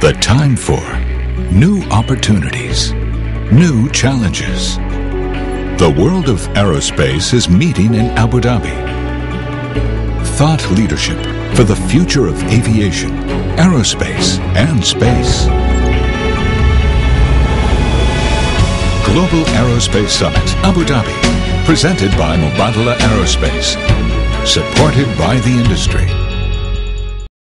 The time for new opportunities, new challenges. The world of aerospace is meeting in Abu Dhabi. Thought leadership for the future of aviation, aerospace, and space. Global Aerospace Summit, Abu Dhabi, presented by Mubadala Aerospace, supported by the industry.